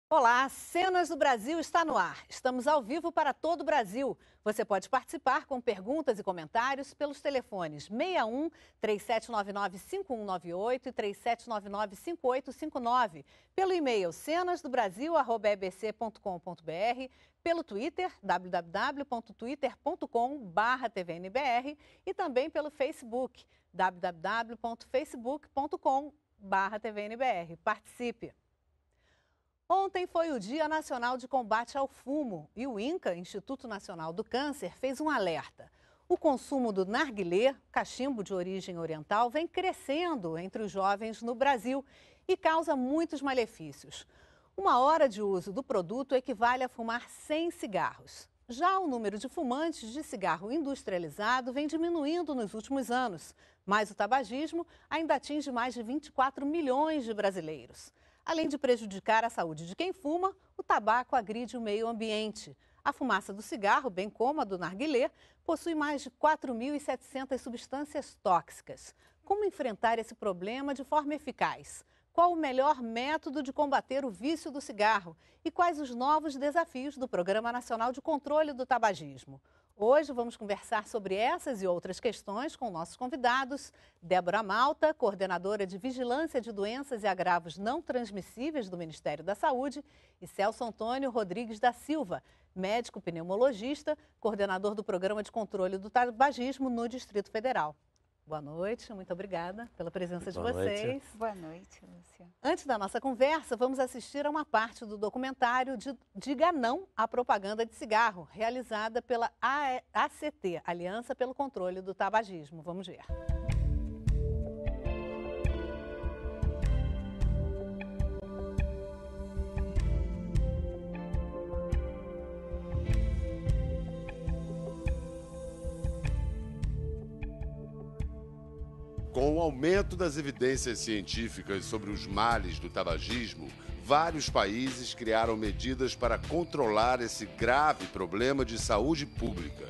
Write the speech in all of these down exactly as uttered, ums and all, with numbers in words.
Olá, Cenas do Brasil está no ar. Estamos ao vivo para todo o Brasil. Você pode participar com perguntas e comentários pelos telefones seis um, três sete nove nove, cinco um nove oito e três sete nove nove, cinco oito cinco nove, pelo e-mail cenasdobrasil arroba e b c ponto com ponto b r, pelo Twitter, w w w ponto twitter ponto com barra t v n b r e também pelo Facebook, w w w ponto facebook ponto com barra t v n b r. Participe! Ontem foi o Dia Nacional de Combate ao Fumo e o INCA, Instituto Nacional do Câncer, fez um alerta. O consumo do narguilé, cachimbo de origem oriental, vem crescendo entre os jovens no Brasil e causa muitos malefícios. Uma hora de uso do produto equivale a fumar cem cigarros. Já o número de fumantes de cigarro industrializado vem diminuindo nos últimos anos, mas o tabagismo ainda atinge mais de vinte e quatro milhões de brasileiros. Além de prejudicar a saúde de quem fuma, o tabaco agride o meio ambiente. A fumaça do cigarro, bem como a do narguilé, possui mais de quatro mil e setecentas substâncias tóxicas. Como enfrentar esse problema de forma eficaz? Qual o melhor método de combater o vício do cigarro? E quais os novos desafios do Programa Nacional de Controle do Tabagismo? Hoje vamos conversar sobre essas e outras questões com nossos convidados. Débora Malta, coordenadora de Vigilância de Doenças e Agravos Não Transmissíveis do Ministério da Saúde, e Celso Antônio Rodrigues da Silva, médico pneumologista, coordenador do Programa de Controle do Tabagismo no Distrito Federal. Boa noite, muito obrigada pela presença de Boa vocês. Noite. Boa noite, Lúcia. Antes da nossa conversa, vamos assistir a uma parte do documentário de Diga Não à Propaganda de Cigarro, realizada pela A C T, Aliança pelo Controle do Tabagismo. Vamos ver. Com o aumento das evidências científicas sobre os males do tabagismo, vários países criaram medidas para controlar esse grave problema de saúde pública.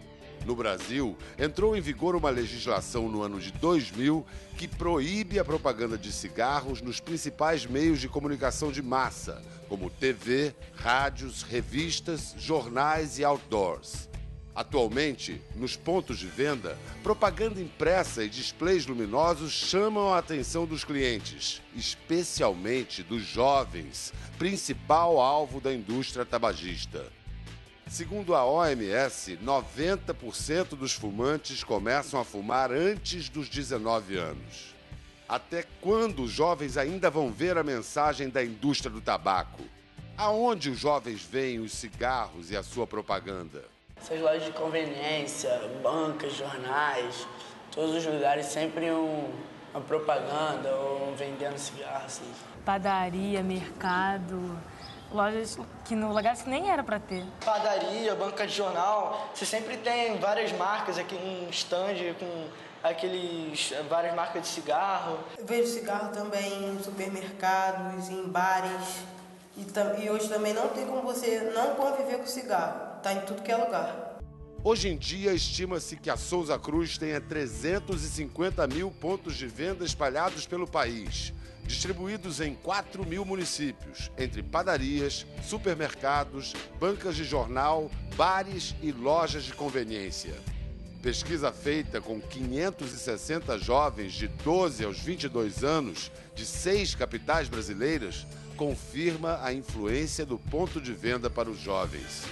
No Brasil, entrou em vigor uma legislação no ano de dois mil que proíbe a propaganda de cigarros nos principais meios de comunicação de massa, como T V, rádios, revistas, jornais e outdoors. Atualmente, nos pontos de venda, propaganda impressa e displays luminosos chamam a atenção dos clientes, especialmente dos jovens, principal alvo da indústria tabagista. Segundo a O M S, noventa por cento dos fumantes começam a fumar antes dos dezenove anos. Até quando os jovens ainda vão ver a mensagem da indústria do tabaco? Aonde os jovens veem os cigarros e a sua propaganda? Essas lojas de conveniência, bancas, jornais, todos os lugares sempre um, uma propaganda ou vendendo cigarro, assim. Padaria, mercado, lojas que no lugares que nem era para ter. Padaria, banca de jornal, você sempre tem várias marcas aqui, um stand com aqueles, várias marcas de cigarro. Eu vejo cigarro também em supermercados, em bares. E, e hoje também não tem como você não conviver com cigarro. Está em tudo que é lugar. Hoje em dia, estima-se que a Souza Cruz tenha trezentos e cinquenta mil pontos de venda espalhados pelo país, distribuídos em quatro mil municípios, entre padarias, supermercados, bancas de jornal, bares e lojas de conveniência. Pesquisa feita com quinhentos e sessenta jovens de doze aos vinte e dois anos, de seis capitais brasileiras, confirma a influência do ponto de venda para os jovens.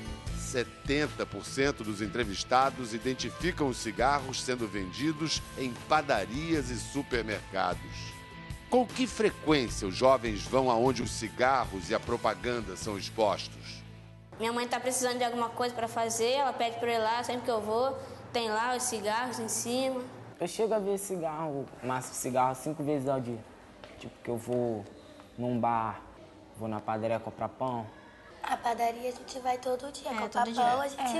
setenta por cento dos entrevistados identificam os cigarros sendo vendidos em padarias e supermercados. Com que frequência os jovens vão aonde os cigarros e a propaganda são expostos? Minha mãe está precisando de alguma coisa para fazer, ela pede para eu ir lá, sempre que eu vou, tem lá os cigarros em cima. Eu chego a ver cigarro, maço de cigarro cinco vezes ao dia. Tipo, que eu vou num bar, vou na padaria comprar pão. A padaria a gente vai todo dia, É, comprar todo pão dia. a gente É.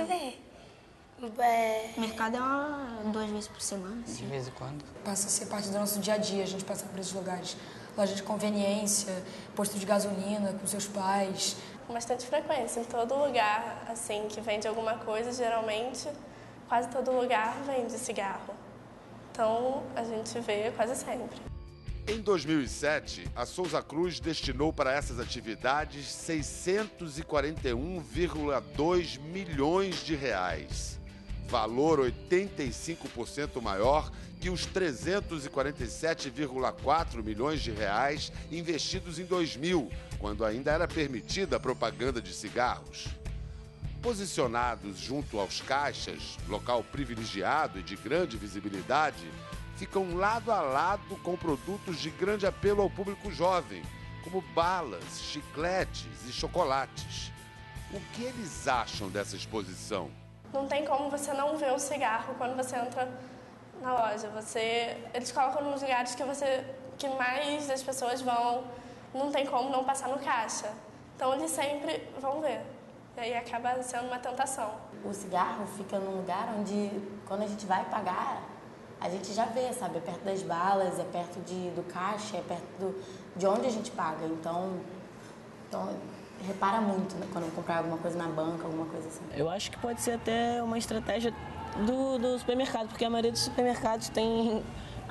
vê. É... O mercado é uma, duas vezes por semana. Assim. De vez em quando. Passa a ser parte do nosso dia a dia, a gente passa por esses lugares. Loja de conveniência, posto de gasolina com seus pais. Com bastante frequência, em todo lugar assim que vende alguma coisa, geralmente quase todo lugar vende cigarro. Então a gente vê quase sempre. Em dois mil e sete, a Souza Cruz destinou para essas atividades seiscentos e quarenta e um vírgula dois milhões de reais, valor oitenta e cinco por cento maior que os trezentos e quarenta e sete vírgula quatro milhões de reais investidos em dois mil, quando ainda era permitida a propaganda de cigarros. Posicionados junto aos caixas, local privilegiado e de grande visibilidade, ficam lado a lado com produtos de grande apelo ao público jovem, como balas, chicletes e chocolates. O que eles acham dessa exposição? Não tem como você não ver o cigarro quando você entra na loja. Você, eles colocam nos lugares que, você, que mais das pessoas vão, não tem como não passar no caixa. Então eles sempre vão ver. E aí acaba sendo uma tentação. O cigarro fica num lugar onde, quando a gente vai pagar, a gente já vê, sabe? É perto das balas, é perto de, do caixa, é perto do, de onde a gente paga. Então, então repara muito, né, quando comprar alguma coisa na banca, alguma coisa assim. Eu acho que pode ser até uma estratégia do, do supermercado, porque a maioria dos supermercados tem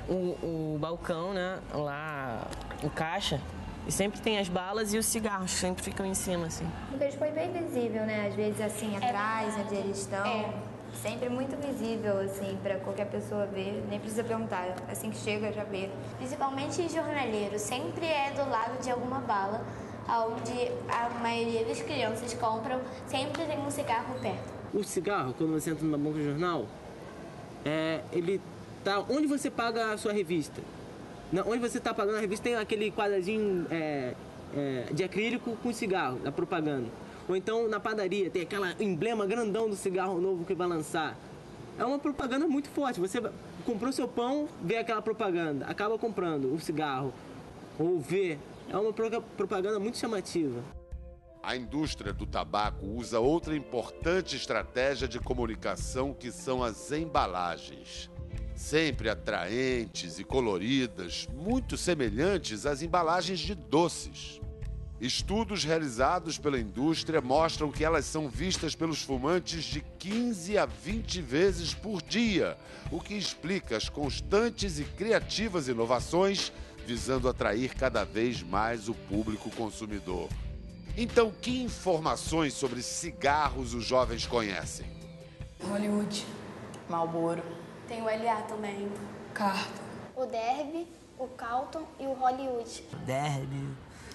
o, o balcão, né? Lá, o caixa. E sempre tem as balas e os cigarros, sempre ficam em cima, assim. Porque eles põem bem visível, né? Às vezes, assim, atrás, é onde eles estão. É. Sempre muito visível, assim, para qualquer pessoa ver. Nem precisa perguntar, assim que chega, já vê. Principalmente jornaleiro, sempre é do lado de alguma bala, onde a maioria das crianças compram, sempre tem um cigarro perto. O cigarro, quando você entra numa banca de jornal, é, ele tá onde você paga a sua revista. Onde você está pagando a revista tem aquele quadradinho é, é, de acrílico com cigarro, da propaganda. Ou então na padaria tem aquele emblema grandão do cigarro novo que vai lançar. É uma propaganda muito forte. Você comprou seu pão, vê aquela propaganda, acaba comprando o cigarro. Ou vê. É uma propaganda muito chamativa. A indústria do tabaco usa outra importante estratégia de comunicação, que são as embalagens. Sempre atraentes e coloridas, muito semelhantes às embalagens de doces. Estudos realizados pela indústria mostram que elas são vistas pelos fumantes de quinze a vinte vezes por dia, o que explica as constantes e criativas inovações visando atrair cada vez mais o público consumidor. Então, que informações sobre cigarros os jovens conhecem? Hollywood. Marlboro. Tem o L A também. Carta. O Derby, o Carlton e o Hollywood. Derby,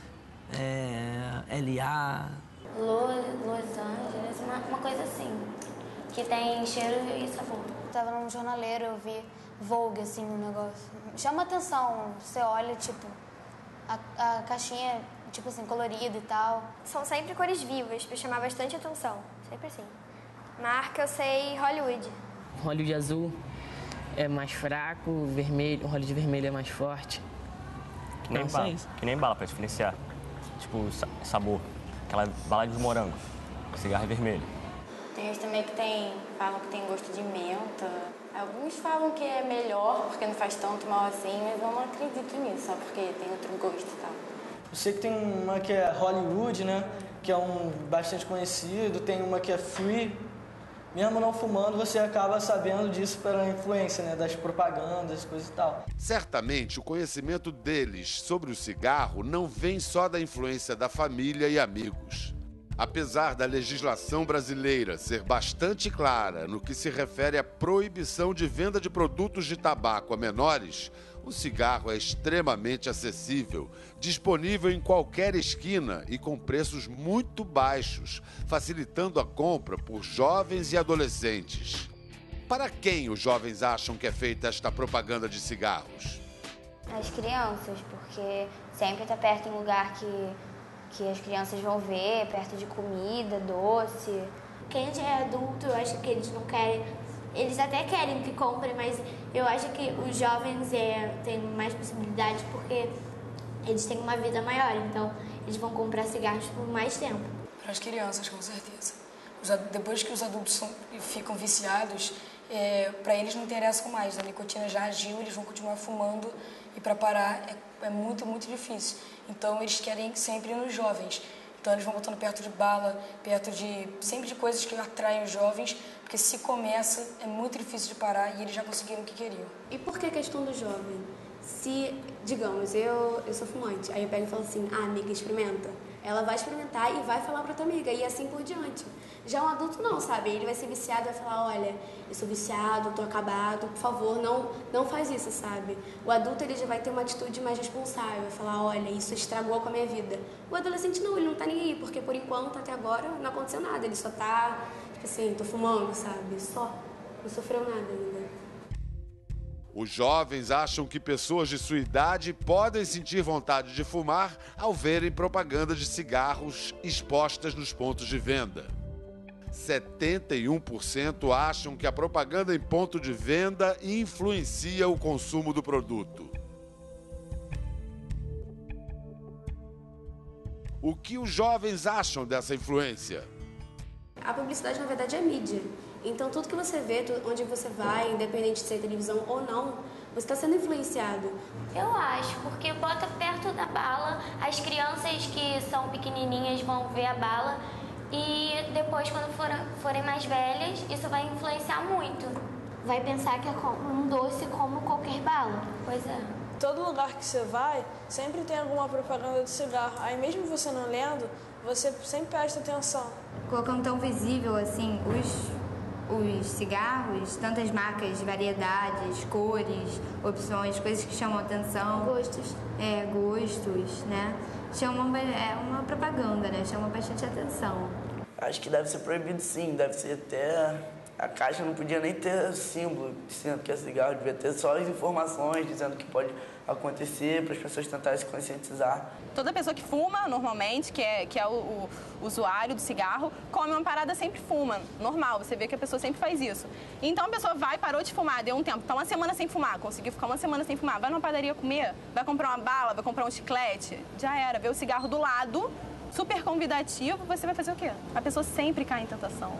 é, L A. Los, Los Angeles, uma, uma coisa assim, que tem cheiro e sabor. Eu tava num jornaleiro, eu vi Vogue, assim, um negócio. Chama atenção, você olha, tipo, a, a caixinha, tipo assim, colorida e tal. São sempre cores vivas, pra chamar bastante atenção, sempre assim. Marca, eu sei, Hollywood. Hollywood azul é mais fraco, vermelho, o Hollywood vermelho é mais forte. Que nem, bala, que nem bala, pra diferenciar. Tipo, sabor. Aquela bala de morango. O cigarro é vermelho. Tem uns também que tem, falam que tem gosto de menta. Alguns falam que é melhor, porque não faz tanto mal assim, mas eu não acredito nisso, só porque tem outro gosto e tal. Eu sei que tem uma que é Hollywood, né? Que é um bastante conhecido. Tem uma que é Free. Mesmo não fumando, você acaba sabendo disso pela influência, né, das propagandas, coisas e tal. Certamente, o conhecimento deles sobre o cigarro não vem só da influência da família e amigos. Apesar da legislação brasileira ser bastante clara no que se refere à proibição de venda de produtos de tabaco a menores, o cigarro é extremamente acessível, disponível em qualquer esquina e com preços muito baixos, facilitando a compra por jovens e adolescentes. Para quem os jovens acham que é feita esta propaganda de cigarros? As crianças, porque sempre está perto em lugar que, que as crianças vão ver, perto de comida, doce. Quem já é adulto, eu acho que eles não querem... Eles até querem que comprem, mas eu acho que os jovens é, têm mais possibilidades porque eles têm uma vida maior, então eles vão comprar cigarros por mais tempo. Para as crianças, com certeza. Os, depois que os adultos são, ficam viciados, é, para eles não interessa mais. A nicotina já agiu, eles vão continuar fumando e para parar é, é muito, muito difícil. Então eles querem sempre ir nos jovens. Então eles vão botando perto de bala, perto de... sempre de coisas que atraem os jovens, porque se começa, é muito difícil de parar e eles já conseguiram o que queriam. E por que a questão do jovem? Se, digamos, eu, eu sou fumante, aí eu pego e falo assim, ah, amiga, experimenta. Ela vai experimentar e vai falar pra tua amiga, e assim por diante. Já um adulto não, sabe? Ele vai ser viciado e vai falar, olha, eu sou viciado, tô acabado, por favor, não, não faz isso, sabe? O adulto, ele já vai ter uma atitude mais responsável, vai falar, olha, isso estragou com a minha vida. O adolescente não, ele não tá nem aí, porque por enquanto, até agora, não aconteceu nada. Ele só tá, tipo assim, tô fumando, sabe? Só, não sofreu nada ainda. Os jovens acham que pessoas de sua idade podem sentir vontade de fumar ao verem propaganda de cigarros expostas nos pontos de venda. setenta e um por cento acham que a propaganda em ponto de venda influencia o consumo do produto. O que os jovens acham dessa influência? A publicidade, na verdade, é mídia. Então, tudo que você vê, onde você vai, independente de ser televisão ou não, você está sendo influenciado. Eu acho, porque bota perto da bala, as crianças que são pequenininhas vão ver a bala e depois, quando forem, forem mais velhas, isso vai influenciar muito. Vai pensar que é um doce como qualquer bala. Pois é. Todo lugar que você vai, sempre tem alguma propaganda de cigarro. Aí mesmo você não lendo, você sempre presta atenção. Colocando tão visível assim os... os cigarros, tantas marcas, variedades, cores, opções, coisas que chamam atenção. Gostos. É, gostos, né? Chamam, é uma propaganda, né? Chama bastante atenção. Acho que deve ser proibido sim, deve ser até... A caixa não podia nem ter símbolo dizendo que é cigarro, devia ter só as informações dizendo que pode acontecer para as pessoas tentarem se conscientizar. Toda pessoa que fuma, normalmente, que é, que é o, o usuário do cigarro, come uma parada, sempre fuma. Normal, você vê que a pessoa sempre faz isso. Então a pessoa vai, parou de fumar, deu um tempo, tá uma semana sem fumar, conseguiu ficar uma semana sem fumar, vai numa padaria comer, vai comprar uma bala, vai comprar um chiclete, já era, vê o cigarro do lado, super convidativo, você vai fazer o quê? A pessoa sempre cai em tentação.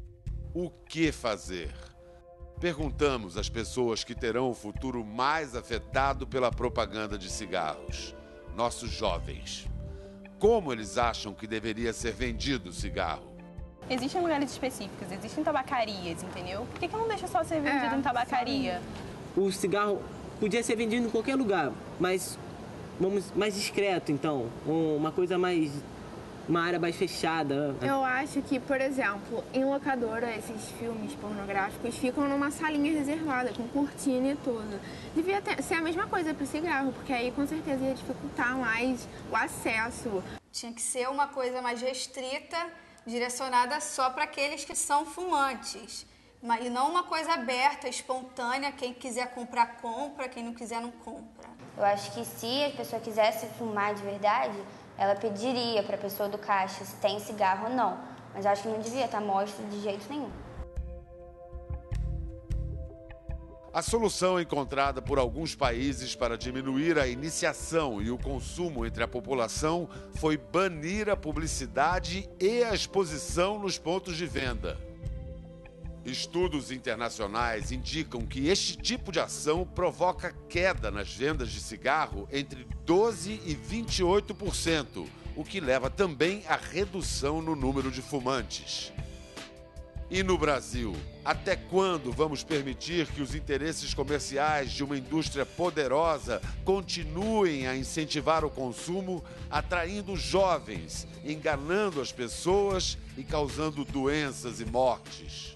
O que fazer? Perguntamos às pessoas que terão o futuro mais afetado pela propaganda de cigarros, nossos jovens. Como eles acham que deveria ser vendido o cigarro? Existem lugares específicos, existem tabacarias, entendeu? Por que que não deixa só ser vendido é, em tabacaria? O cigarro podia ser vendido em qualquer lugar, mas vamos mais discreto, então. Uma coisa mais... uma área mais fechada. Eu acho que, por exemplo, em locadora, esses filmes pornográficos ficam numa salinha reservada, com cortina e tudo. Devia ter, ser a mesma coisa para o cigarro, porque aí com certeza ia dificultar mais o acesso. Tinha que ser uma coisa mais restrita, direcionada só para aqueles que são fumantes. E não uma coisa aberta, espontânea, quem quiser comprar, compra, quem não quiser, não compra. Eu acho que se a pessoa quisesse fumar de verdade, ela pediria para a pessoa do caixa se tem cigarro ou não. Mas eu acho que não devia estar mostra de jeito nenhum. A solução encontrada por alguns países para diminuir a iniciação e o consumo entre a população foi banir a publicidade e a exposição nos pontos de venda. Estudos internacionais indicam que este tipo de ação provoca queda nas vendas de cigarro entre doze e vinte e oito por cento, o que leva também à redução no número de fumantes. E no Brasil, até quando vamos permitir que os interesses comerciais de uma indústria poderosa continuem a incentivar o consumo, atraindo jovens, enganando as pessoas e causando doenças e mortes?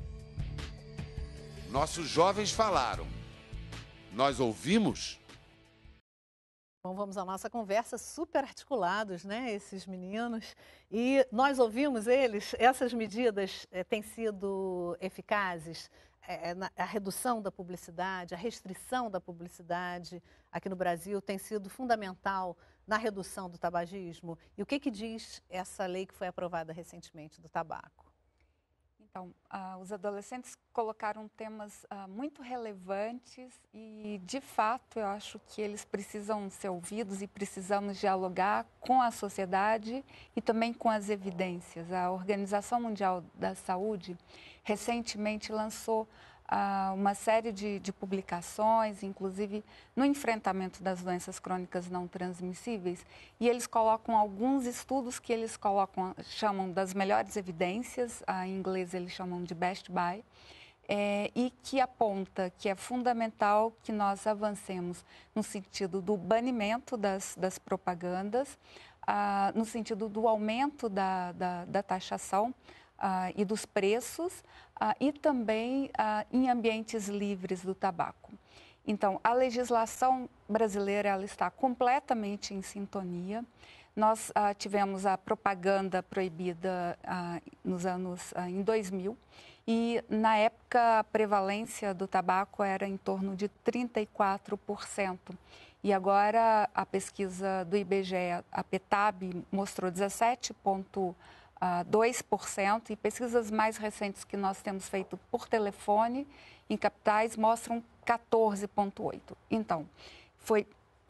Nossos jovens falaram. Nós ouvimos? Bom, vamos à nossa conversa, super articulados, né, esses meninos. E nós ouvimos eles, essas medidas eh, têm sido eficazes? Eh, na, a redução da publicidade, a restrição da publicidade aqui no Brasil tem sido fundamental na redução do tabagismo? E o que que diz essa lei que foi aprovada recentemente do tabaco? Então, uh, os adolescentes colocaram temas uh, muito relevantes e, de fato, eu acho que eles precisam ser ouvidos e precisamos dialogar com a sociedade e também com as evidências. A Organização Mundial da Saúde recentemente lançou uh, uma série de, de publicações, inclusive no enfrentamento das doenças crônicas não transmissíveis, e eles colocam alguns estudos que eles colocam, chamam das melhores evidências, uh, em inglês eles chamam de best buy, é, e que aponta que é fundamental que nós avancemos no sentido do banimento das, das propagandas, ah, no sentido do aumento da, da, da taxação ah, e dos preços, ah, e também ah, em ambientes livres do tabaco. Então, a legislação brasileira ela está completamente em sintonia. Nós ah, tivemos a propaganda proibida ah, nos anos ah, em dois mil e, na época, a prevalência do tabaco era em torno de trinta e quatro por cento. E agora a pesquisa do I B G E, a PETAB, mostrou dezessete vírgula dois por cento e pesquisas mais recentes que nós temos feito por telefone em capitais mostram quatorze vírgula oito por cento. Então, foi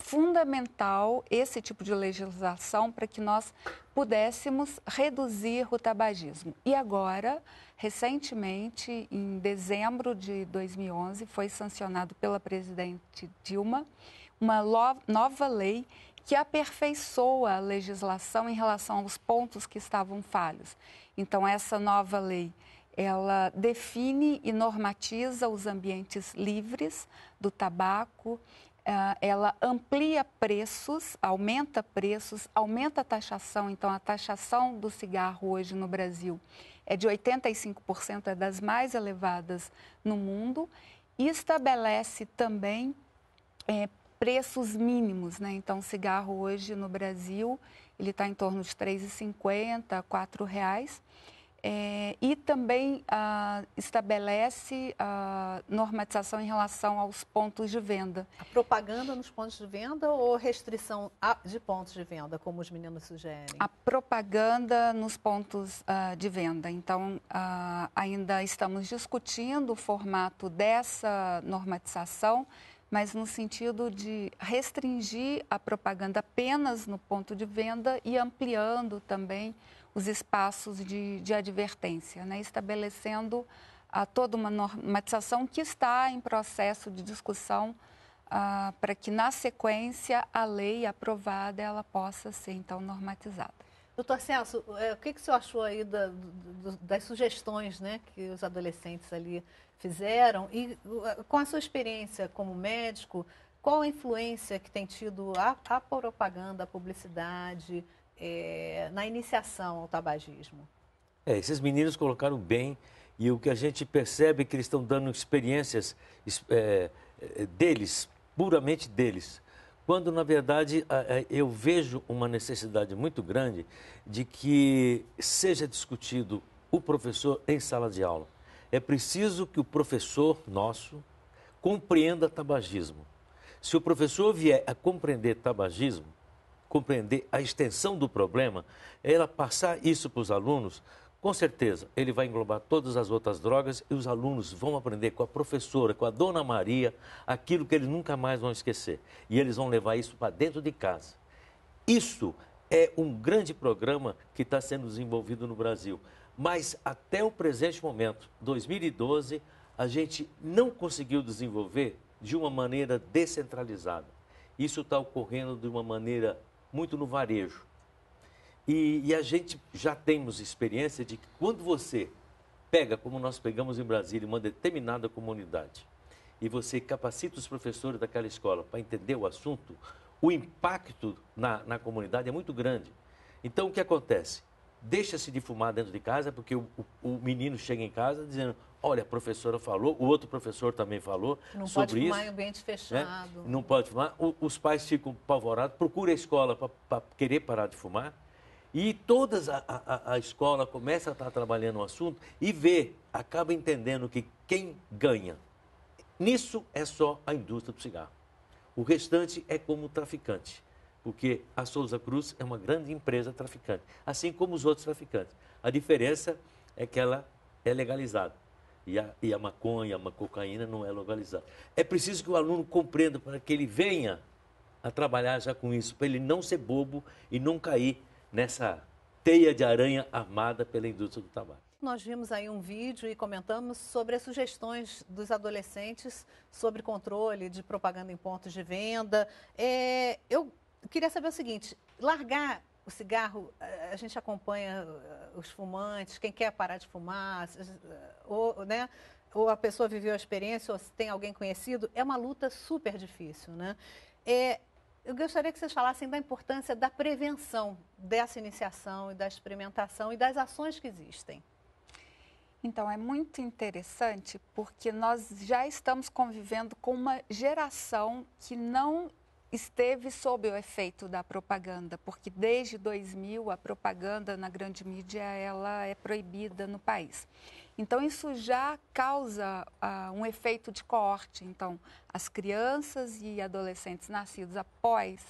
fundamental esse tipo de legislação para que nós pudéssemos reduzir o tabagismo. E agora, recentemente, em dezembro de dois mil e onze, foi sancionado pela presidente Dilma uma nova lei que aperfeiçoa a legislação em relação aos pontos que estavam falhos. Então, essa nova lei, ela define e normatiza os ambientes livres do tabaco, ela amplia preços, aumenta preços, aumenta a taxação. Então, a taxação do cigarro hoje no Brasil é de oitenta e cinco por cento, é das mais elevadas no mundo, e estabelece também é, preços mínimos, né? Então, o cigarro hoje no Brasil, ele está em torno de três reais e cinquenta centavos, quatro reais. É, e também ah, estabelece a normatização em relação aos pontos de venda. A propaganda nos pontos de venda ou restrição de pontos de venda, como os meninos sugerem? A propaganda nos pontos ah, de venda. Então, ah, ainda estamos discutindo o formato dessa normatização, mas no sentido de restringir a propaganda apenas no ponto de venda e ampliando também os espaços de, de advertência, né? Estabelecendo a, toda uma normatização que está em processo de discussão ah, para que, na sequência, a lei aprovada ela possa ser, então, normatizada. Doutor Celso, o que, que o senhor achou aí da, do, das sugestões, né, que os adolescentes ali fizeram? E com a sua experiência como médico, qual a influência que tem tido a, a propaganda, a publicidade, É, na iniciação ao tabagismo? É, esses meninos colocaram bem, e o que a gente percebe é que eles estão dando experiências é, deles, puramente deles, quando na verdade eu vejo uma necessidade muito grande de que seja discutido o professor em sala de aula. É preciso que o professor nosso compreenda tabagismo. Se o professor vier a compreender tabagismo, compreender a extensão do problema, ela passar isso para os alunos, com certeza ele vai englobar todas as outras drogas e os alunos vão aprender com a professora, com a Dona Maria, aquilo que eles nunca mais vão esquecer. E eles vão levar isso para dentro de casa. Isso é um grande programa que está sendo desenvolvido no Brasil. Mas até o presente momento, dois mil e doze, a gente não conseguiu desenvolver de uma maneira descentralizada. Isso está ocorrendo de uma maneira muito no varejo. E, e a gente já temos experiência de que quando você pega, como nós pegamos em Brasília, uma determinada comunidade, e você capacita os professores daquela escola para entender o assunto, o impacto na, na comunidade é muito grande. Então, o que acontece? Deixa-se de fumar dentro de casa, porque o, o, o menino chega em casa dizendo, olha, a professora falou, o outro professor também falou não sobre pode fumar isso, em ambiente fechado. Né? Não pode fumar. O, os pais ficam apavorados, procura a escola para querer parar de fumar. E toda a, a, a escola começa a estar trabalhando o assunto e vê, acaba entendendo que quem ganha nisso é só a indústria do cigarro. O restante é como traficante, porque a Souza Cruz é uma grande empresa traficante, assim como os outros traficantes. A diferença é que ela é legalizada. E a, e a maconha, a cocaína não é legalizada. É preciso que o aluno compreenda para que ele venha a trabalhar já com isso, para ele não ser bobo e não cair nessa teia de aranha armada pela indústria do tabaco. Nós vimos aí um vídeo e comentamos sobre as sugestões dos adolescentes sobre controle de propaganda em pontos de venda. É, eu queria saber o seguinte, largar o cigarro, a gente acompanha os fumantes, quem quer parar de fumar, ou, né? ou a pessoa viveu a experiência, ou se tem alguém conhecido, é uma luta super difícil, né? É, eu gostaria que vocês falassem da importância da prevenção dessa iniciação e da experimentação e das ações que existem. Então, é muito interessante porque nós já estamos convivendo com uma geração que não esteve sob o efeito da propaganda, porque desde dois mil a propaganda na grande mídia ela é proibida no país. Então, isso já causa uh, um efeito de coorte. Então, as crianças e adolescentes nascidos após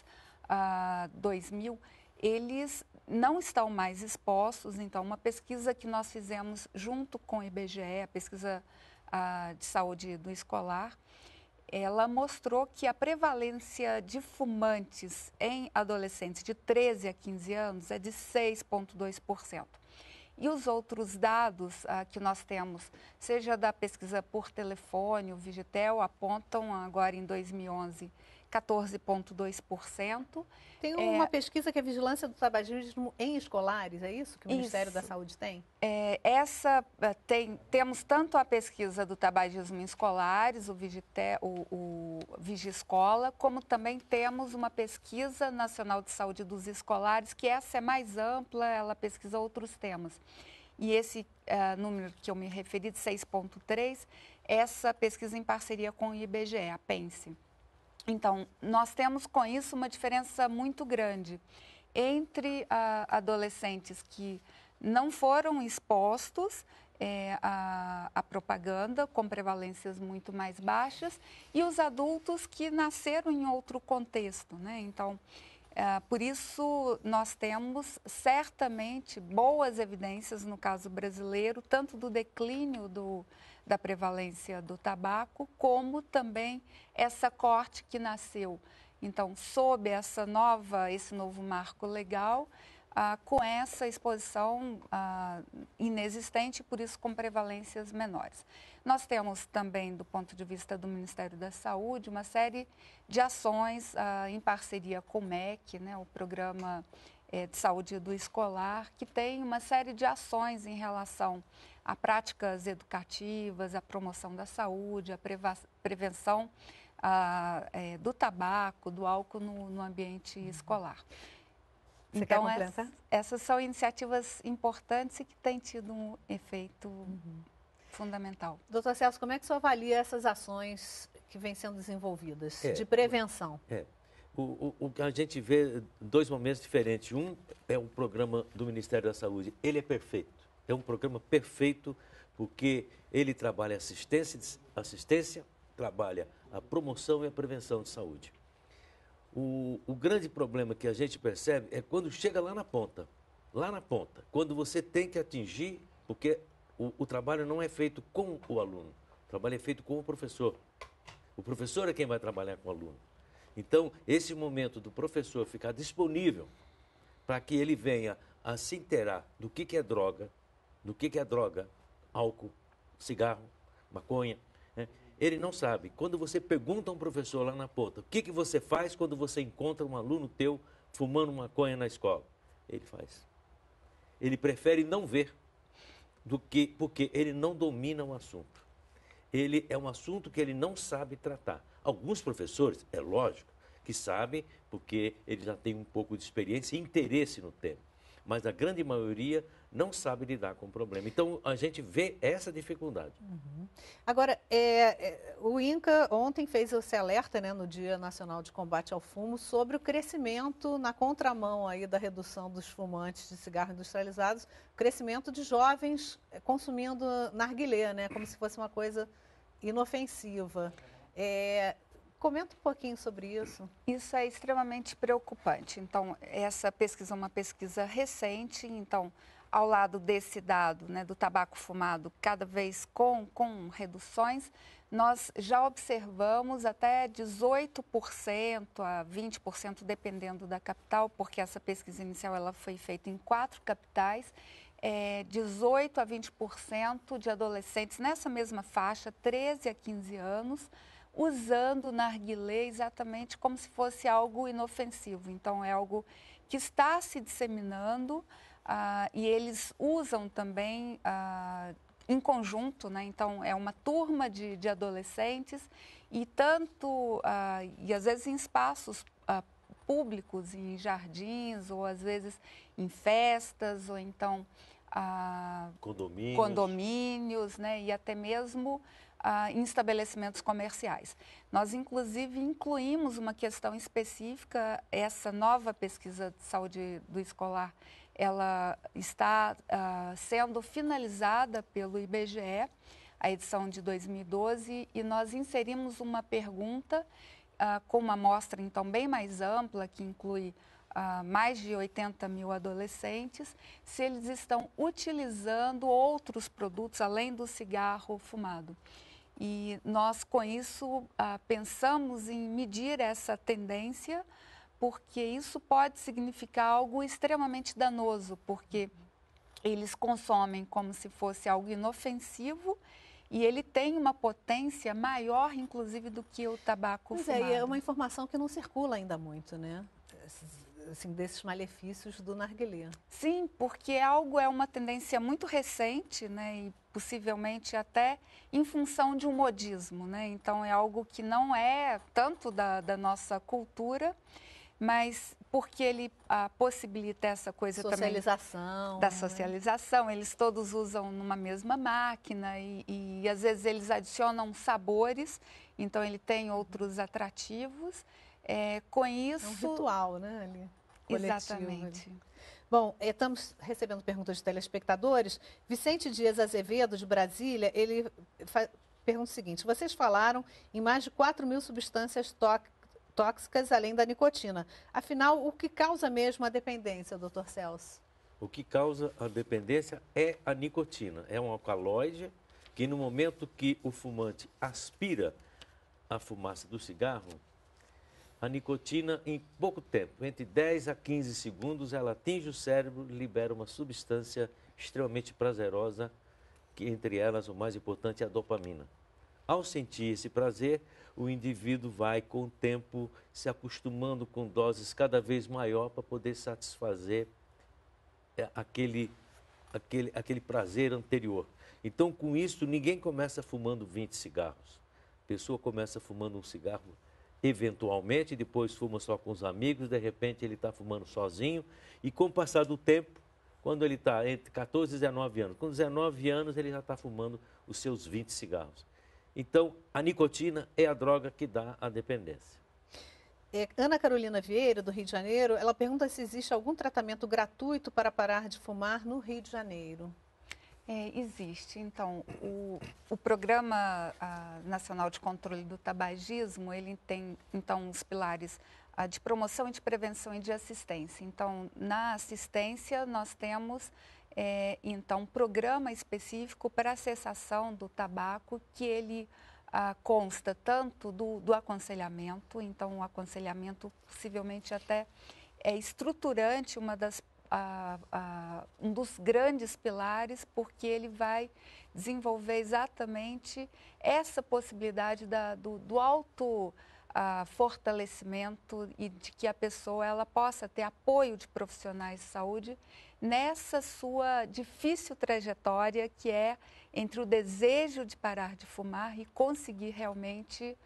uh, dois mil, eles não estão mais expostos. Então, uma pesquisa que nós fizemos junto com o I B G E, a pesquisa uh, de saúde do escolar, ela mostrou que a prevalência de fumantes em adolescentes de treze a quinze anos é de seis vírgula dois por cento. E os outros dados ah, que nós temos, seja da pesquisa por telefone, o Vigitel, apontam agora em dois mil e onze quatorze vírgula dois por cento. Tem uma é, pesquisa que é vigilância do tabagismo em escolares, é isso que o Ministério isso. da Saúde tem? É, essa tem, temos tanto a pesquisa do tabagismo em escolares, o, Vigite, o, o Vigiscola, como também temos uma pesquisa nacional de saúde dos escolares, que essa é mais ampla, ela pesquisa outros temas. E esse uh, número que eu me referi, de seis vírgula três, essa pesquisa em parceria com o I B G E, a PENSE. Então, nós temos com isso uma diferença muito grande entre uh, adolescentes que não foram expostos é, à, à propaganda, com prevalências muito mais baixas, e os adultos que nasceram em outro contexto, né? Então, uh, por isso, nós temos certamente boas evidências, no caso brasileiro, tanto do declínio do da prevalência do tabaco, como também essa corte que nasceu, então, sob essa nova, esse novo marco legal, ah, com essa exposição ah, inexistente, por isso com prevalências menores. Nós temos também, do ponto de vista do Ministério da Saúde, uma série de ações ah, em parceria com o M E C, né, o Programa eh, de Saúde do Escolar, que tem uma série de ações em relação a práticas educativas, a promoção da saúde, a prevenção a, é, do tabaco, do álcool no, no ambiente escolar. Você então, quer completar? Essas, essas são iniciativas importantes e que têm tido um efeito uhum. fundamental. Doutor Celso, como é que o senhor avalia essas ações que vêm sendo desenvolvidas é, de prevenção? É. O, o, o que a gente vê, dois momentos diferentes. Um é um programa do Ministério da Saúde, ele é perfeito. É um programa perfeito porque ele trabalha assistência, assistência, trabalha a promoção e a prevenção de saúde. O, o grande problema que a gente percebe é quando chega lá na ponta, lá na ponta, quando você tem que atingir, porque o, o trabalho não é feito com o aluno, o trabalho é feito com o professor. O professor é quem vai trabalhar com o aluno. Então, esse momento do professor ficar disponível para que ele venha a se inteirar do que, que é droga, do que, que é droga, álcool, cigarro, maconha, né? Ele não sabe. Quando você pergunta a um professor lá na ponta, o que, que você faz quando você encontra um aluno teu fumando maconha na escola? Ele faz. Ele prefere não ver, do que, porque ele não domina o assunto. Ele é um assunto que ele não sabe tratar. Alguns professores, é lógico, que sabem, porque ele já tem um pouco de experiência e interesse no tema. Mas a grande maioria não sabe lidar com o problema. Então, a gente vê essa dificuldade. Uhum. Agora, é, é, o INCA ontem fez esse alerta, né, no Dia Nacional de Combate ao Fumo, sobre o crescimento, na contramão aí da redução dos fumantes de cigarro industrializados, o crescimento de jovens consumindo narguilé, né, como se fosse uma coisa inofensiva. É, comenta um pouquinho sobre isso. Isso é extremamente preocupante. Então, essa pesquisa é uma pesquisa recente, então, ao lado desse dado, né, do tabaco fumado, cada vez com, com reduções, nós já observamos até dezoito por cento a vinte por cento, dependendo da capital, porque essa pesquisa inicial ela foi feita em quatro capitais, é, dezoito a vinte por cento de adolescentes nessa mesma faixa, treze a quinze anos, usando narguilé exatamente como se fosse algo inofensivo. Então, é algo que está se disseminando ah, e eles usam também ah, em conjunto, né? Então, é uma turma de, de adolescentes e tanto, ah, e às vezes em espaços ah, públicos, em jardins, ou às vezes em festas, ou então ah, condomínios. condomínios, né? E até mesmo ah, em estabelecimentos comerciais. Nós, inclusive, incluímos uma questão específica, essa nova pesquisa de saúde do escolar, ela está uh, sendo finalizada pelo I B G E, a edição de dois mil e doze, e nós inserimos uma pergunta uh, com uma amostra, então, bem mais ampla, que inclui uh, mais de oitenta mil adolescentes, se eles estão utilizando outros produtos além do cigarro fumado. E nós, com isso, uh, pensamos em medir essa tendência, porque isso pode significar algo extremamente danoso, porque eles consomem como se fosse algo inofensivo e ele tem uma potência maior, inclusive, do que o tabaco Mas fumado. é, é uma informação que não circula ainda muito, né? Assim, desses malefícios do narguilé. Sim, porque algo é uma tendência muito recente, né? E possivelmente até em função de um modismo, né? Então, é algo que não é tanto da, da nossa cultura, mas porque ele ah, possibilita essa coisa socialização, também da né? socialização. Eles todos usam numa mesma máquina e, e às vezes eles adicionam sabores, então ele tem outros atrativos. É, com isso... É um ritual, né, ali, coletivo. Exatamente. Ali. Bom, estamos recebendo perguntas de telespectadores. Vicente Dias Azevedo, de Brasília, ele pergunta o seguinte: vocês falaram em mais de quatro mil substâncias tóxicas tóxicas além da nicotina. Afinal, o que causa mesmo a dependência, doutor Celso? O que causa a dependência é a nicotina. É um alcaloide que, no momento que o fumante aspira a fumaça do cigarro, a nicotina, em pouco tempo, entre dez a quinze segundos, ela atinge o cérebro e libera uma substância extremamente prazerosa, que entre elas o mais importante é a dopamina. Ao sentir esse prazer, o indivíduo vai, com o tempo, se acostumando com doses cada vez maior para poder satisfazer aquele, aquele, aquele prazer anterior. Então, com isso, ninguém começa fumando vinte cigarros. A pessoa começa fumando um cigarro eventualmente, depois fuma só com os amigos, de repente ele está fumando sozinho. E com o passar do tempo, quando ele está entre quatorze e dezenove anos, com dezenove anos ele já está fumando os seus vinte cigarros. Então, a nicotina é a droga que dá a dependência. É, Ana Carolina Vieira, do Rio de Janeiro, ela pergunta se existe algum tratamento gratuito para parar de fumar no Rio de Janeiro. É, existe. Então, o, o Programa a, Nacional de Controle do Tabagismo, ele tem, então, os pilares a, de promoção, de prevenção e de assistência. Então, na assistência, nós temos... É, então, um programa específico para a cessação do tabaco, que ele ah, consta tanto do, do aconselhamento, então o aconselhamento possivelmente até é estruturante, uma das, ah, ah, um dos grandes pilares, porque ele vai desenvolver exatamente essa possibilidade da, do, do auto ah, fortalecimento e de que a pessoa ela possa ter apoio de profissionais de saúde nessa sua difícil trajetória que é entre o desejo de parar de fumar e conseguir realmente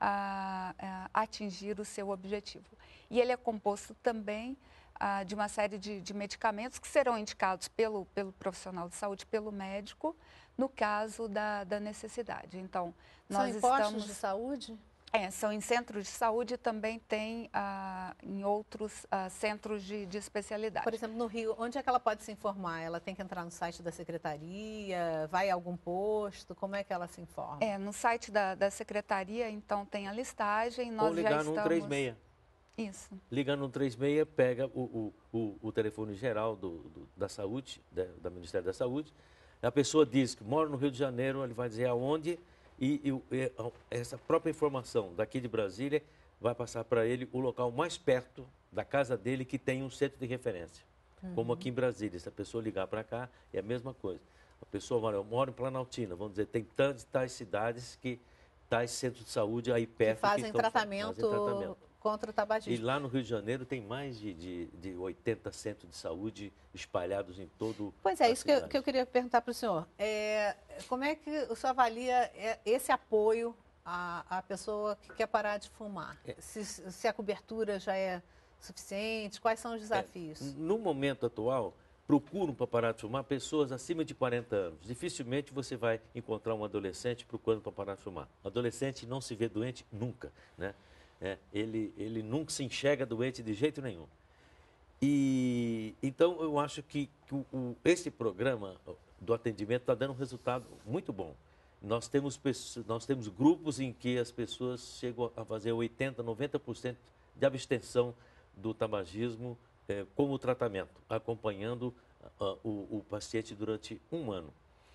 ah, ah, atingir o seu objetivo. E ele é composto também ah, de uma série de, de medicamentos que serão indicados pelo, pelo profissional de saúde, pelo médico, no caso da, da necessidade. Então, nós São em postos estamos... de saúde? É, são em centros de saúde e também tem ah, em outros ah, centros de, de especialidade. Por exemplo, no Rio, onde é que ela pode se informar? Ela tem que entrar no site da secretaria? Vai a algum posto? Como é que ela se informa? É, no site da, da secretaria, então, tem a listagem. Nós Ou ligar já no estamos... três seis. Isso. Liga no três seis, pega o, o, o, o telefone geral do, do, da saúde, da, da Ministério da Saúde. A pessoa diz que mora no Rio de Janeiro, ele vai dizer aonde... E, e essa própria informação daqui de Brasília vai passar para ele o local mais perto da casa dele que tem um centro de referência. Uhum. Como aqui em Brasília, se a pessoa ligar para cá, é a mesma coisa. A pessoa mora, eu moro em Planaltina, vamos dizer, tem tantas tais cidades que tais centros de saúde aí perto que fazem, que tratamento, fazem tratamento contra o tabagismo. E lá no Rio de Janeiro tem mais de, de, de oitenta centros de saúde espalhados em todo Pois é, isso que eu, que eu queria perguntar para o senhor. É, como é que o senhor avalia esse apoio à, à pessoa que quer parar de fumar? É. Se, se a cobertura já é suficiente, quais são os desafios? É, no momento atual, procuram para parar de fumar pessoas acima de quarenta anos. Dificilmente você vai encontrar um adolescente procurando para parar de fumar. O adolescente não se vê doente nunca, né? É, ele, ele nunca se enxerga doente de jeito nenhum. E então eu acho que, que o, o, esse programa do atendimento está dando um resultado muito bom. Nós temos, nós temos grupos em que as pessoas chegam a fazer oitenta por cento, noventa por cento de abstenção do tabagismo é, como tratamento, acompanhando uh, o, o paciente durante um ano.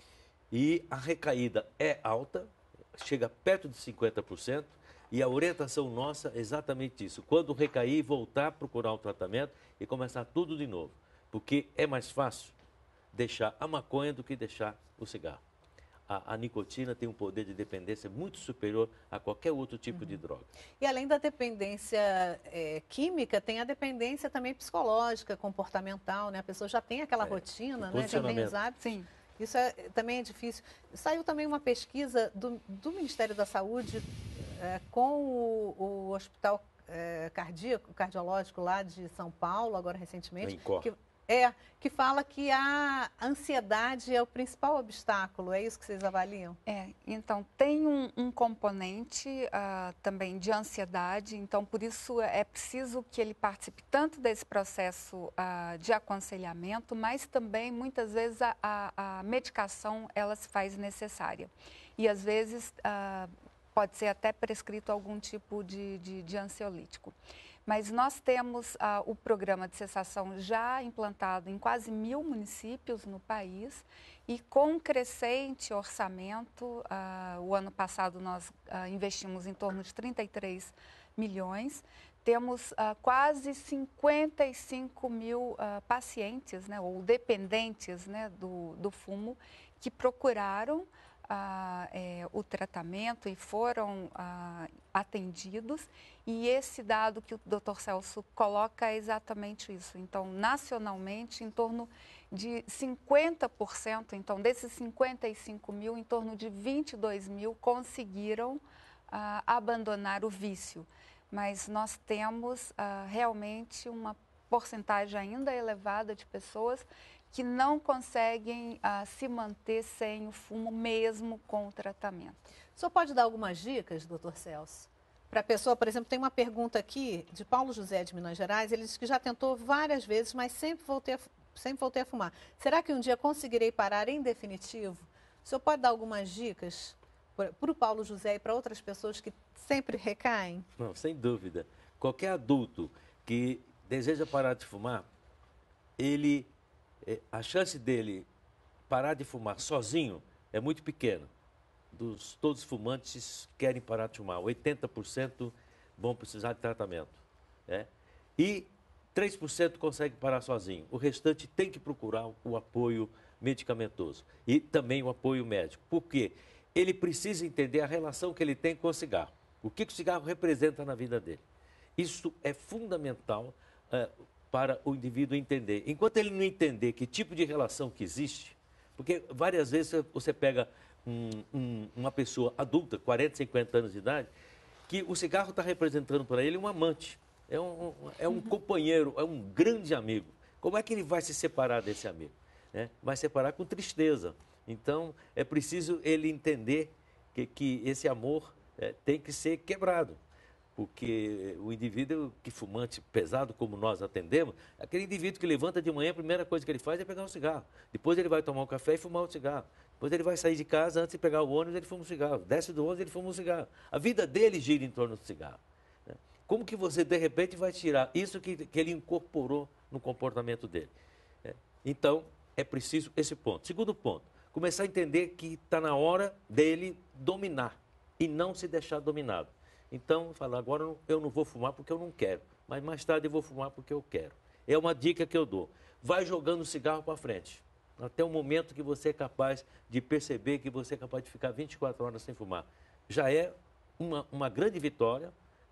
E a recaída é alta, chega perto de cinquenta por cento. E a orientação nossa é exatamente isso. Quando recair, voltar a procurar o tratamento e começar tudo de novo. Porque é mais fácil deixar a maconha do que deixar o cigarro. A, a nicotina tem um poder de dependência muito superior a qualquer outro tipo uhum. de droga. E além da dependência é, química, tem a dependência também psicológica, comportamental, né? A pessoa já tem aquela é, rotina, né? Já tem os hábitos. Sim. Isso é, também é difícil. Saiu também uma pesquisa do, do Ministério da Saúde é, com o, o Hospital é, Cardíaco, Cardiológico lá de São Paulo, agora recentemente, que, é, que fala que a ansiedade é o principal obstáculo. É isso que vocês avaliam? É, então tem um, um componente uh, também de ansiedade, então por isso é preciso que ele participe tanto desse processo uh, de aconselhamento, mas também muitas vezes a, a, a medicação ela se faz necessária. E às vezes uh, pode ser até prescrito algum tipo de, de, de ansiolítico. Mas nós temos ah, o programa de cessação já implantado em quase mil municípios no país e com crescente orçamento. Ah, o ano passado nós ah, investimos em torno de trinta e três milhões. Temos ah, quase cinquenta e cinco mil ah, pacientes, né, ou dependentes, né, do, do fumo que procuraram Ah, é, o tratamento e foram ah, atendidos, e esse dado que o doutor Celso coloca é exatamente isso. Então, nacionalmente, em torno de cinquenta por cento, então, desses cinquenta e cinco mil, em torno de vinte e dois mil conseguiram ah, abandonar o vício. Mas nós temos ah, realmente uma porcentagem ainda elevada de pessoas que não conseguem ah, se manter sem o fumo, mesmo com o tratamento. O senhor pode dar algumas dicas, doutor Celso? Para a pessoa, por exemplo, tem uma pergunta aqui de Paulo José, de Minas Gerais. Ele diz que já tentou várias vezes, mas sempre voltei a, sempre voltei a fumar. Será que um dia conseguirei parar em definitivo? O senhor pode dar algumas dicas para o Paulo José e para outras pessoas que sempre recaem? Não, sem dúvida. Qualquer adulto que deseja parar de fumar, ele... a chance dele parar de fumar sozinho é muito pequena. Dos, todos os fumantes querem parar de fumar. oitenta por cento vão precisar de tratamento. Né? E três por cento consegue parar sozinho. O restante tem que procurar o apoio medicamentoso e também o apoio médico. Por quê? Ele precisa entender a relação que ele tem com o cigarro. O que, que o cigarro representa na vida dele. Isso é fundamental é, para o indivíduo entender. Enquanto ele não entender que tipo de relação que existe, porque várias vezes você pega um, um, uma pessoa adulta, quarenta, cinquenta anos de idade, que o cigarro está representando para ele um amante, é um, é um uhum. companheiro, é um grande amigo. Como é que ele vai se separar desse amigo? Né? Vai separar com tristeza. Então, é preciso ele entender que, que esse amor é, tem que ser quebrado. Porque o indivíduo que fumante pesado, como nós atendemos, aquele indivíduo que levanta de manhã, a primeira coisa que ele faz é pegar um cigarro. Depois ele vai tomar um café e fumar um cigarro. Depois ele vai sair de casa, antes de pegar o ônibus, ele fuma um cigarro. Desce do ônibus, ele fuma um cigarro. A vida dele gira em torno do cigarro. Né? Como que você, de repente, vai tirar isso que, que ele incorporou no comportamento dele? Né? Então, é preciso esse ponto. Segundo ponto, começar a entender que está na hora dele dominar e não se deixar dominado. Então, falar, agora eu não vou fumar porque eu não quero, mas mais tarde eu vou fumar porque eu quero. É uma dica que eu dou. Vai jogando o cigarro para frente, até o momento que você é capaz de perceber que você é capaz de ficar vinte e quatro horas sem fumar. Já é uma, uma grande vitória,